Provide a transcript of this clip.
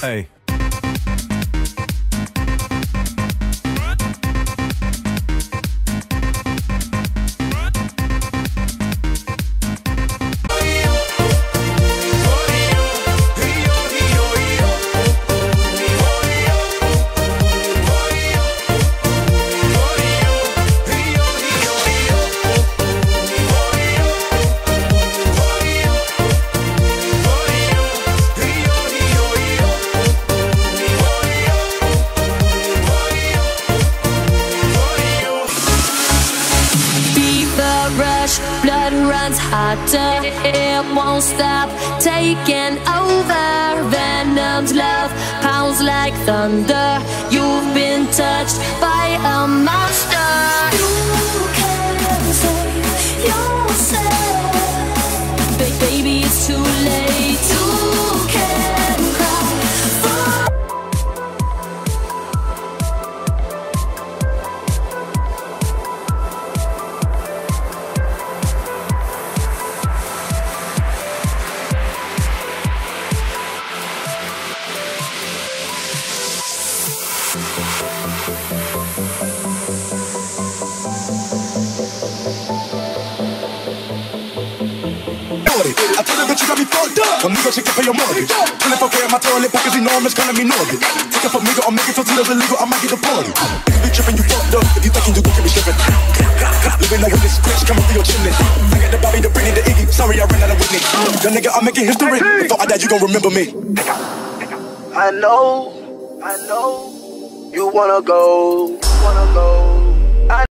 Hey. Blood runs hotter, it won't stop taking over. Venom's love pounds like thunder. You've been touched by a monster. You can't save yourself, baby, it's too late. You can cry for I told her, bitch, you got me fucked up. Conmigo she can pay your mortgage. 24K on my toilet, pockets enormous, calling me Norbit. Take it from me, I'll make it Totitos illegal, I might get deported. If you be tripping, you fucked up. If you thinking you gon' get me slipping. Living like with this bitch coming through your chimney. I got the Bobby, the Britney, the Iggy. Sorry, I ran out of Whitney. Young nigga, I'm making history. If I die, you gon' remember me. I know, you wanna go.